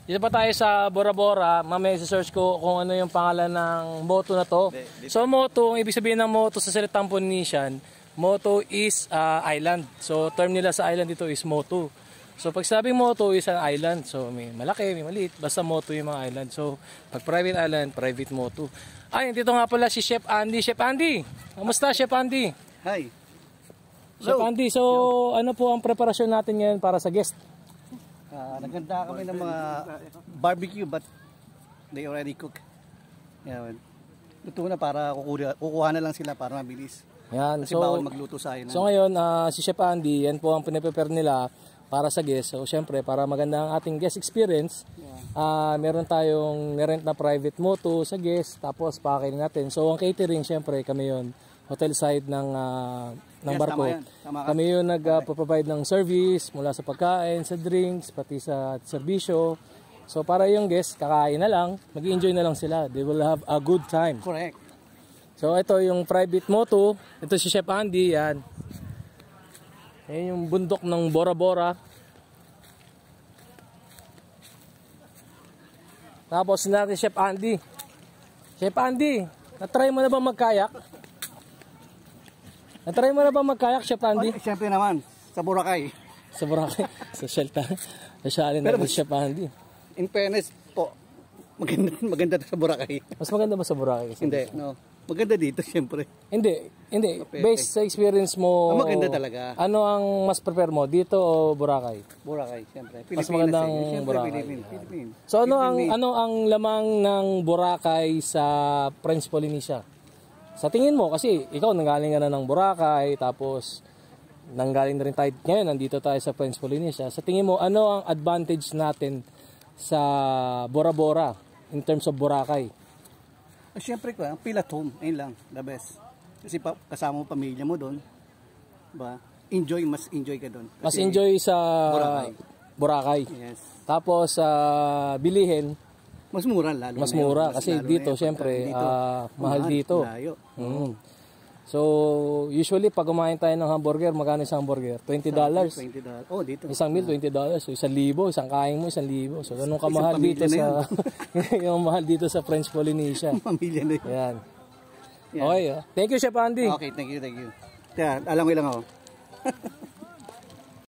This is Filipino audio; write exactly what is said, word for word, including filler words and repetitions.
Dito pa tayo sa Bora Bora. Mamaya i-search ko kung ano yung pangalan ng moto na to. So moto, ang ibig sabihin ng moto sa salitang Polynesian, moto is uh, island. So term nila sa island dito is moto. So pag sabing moto is an island. So may malaki, may maliit. Basta moto yung mga island. So pag private island, private moto. Ay, dito nga pala si Chef Andy. Chef Andy, kamusta Chef Andy? Hi. Chef Andy, so ano po ang preparasyon natin ngayon para sa guest? Uh, naganda kami ng mga barbecue but they already cook. Yeah, luto na para kukuha, kukuha na lang sila para mabilis. Yan. Kasi so, bawal magluto sa akin. So ngayon, uh, si Chef Andy, yan po ang pinaprepare nila para sa guest. So syempre, para maganda ang ating guest experience, uh, meron tayong nirent na private moto sa guest, tapos pakainin natin. So ang catering, syempre, kami yun, hotel side ng, uh, ng yes, barko. Tama tama kami yun nag-provide uh, ng service mula sa pagkain, sa drinks, pati sa serbisyo. So para yung guest, kakain na lang, mag-enjoy na lang sila. They will have a good time. Correct. So ito yung private moto. Ito si Chef Andy, yan. Ayan yung bundok ng Bora Bora. Tapos natin Chef Andy. Chef Andy, na-try mo na ba magkayak? Na-try mo na ba magkayak, Chef Andy? Oh, siyempre naman, sa Boracay. Sa Boracay? Sa Shelta. Sa Shalin na Chef Andy. In fairness po, maganda, maganda sa Boracay. Mas maganda ba sa Boracay? Hindi, no. Maganda dito, siyempre. Hindi, hindi. Okay, based okay. sa experience mo, oh, maganda talaga. Ano ang mas prefer mo, dito o Boracay? Boracay, siyempre. Mas magandang eh. Boracay. Philippines. So ano ang ano ang lamang ng Boracay sa French Polynesia? Sa tingin mo, kasi ikaw nanggaling ka na ng Boracay, tapos nanggaling na rin tayo ngayon, nandito tayo sa French Polynesia. Sa tingin mo, ano ang advantage natin sa Bora Bora in terms of Boracay? Siyempre ko, ang feel at home, ayun lang, the best. Kasi pa, kasama mo pamilya mo doon, ba? Enjoy, mas enjoy ka doon. Mas enjoy sa Boracay. Boracay. Yes. Tapos uh, bilihin, mas mura lalo. Mas mura mas kasi dito siyempre uh, mahal, mahal dito. Layo. Mm. So usually pag kumain tayo ng hamburger, magkano isang hamburger? twenty dollars. twenty dollars. Oh, dito. Isang meal twenty dollars. So isang libo, isang kain mo isang libo. So ganun ka mahal dito sa yung mahal dito sa French Polynesia. Pamilya na 'yan. Yan. Yan. Okay, oh. Thank you Chef Andy. Okay, thank you, thank you. Kaya alam ko lang ako.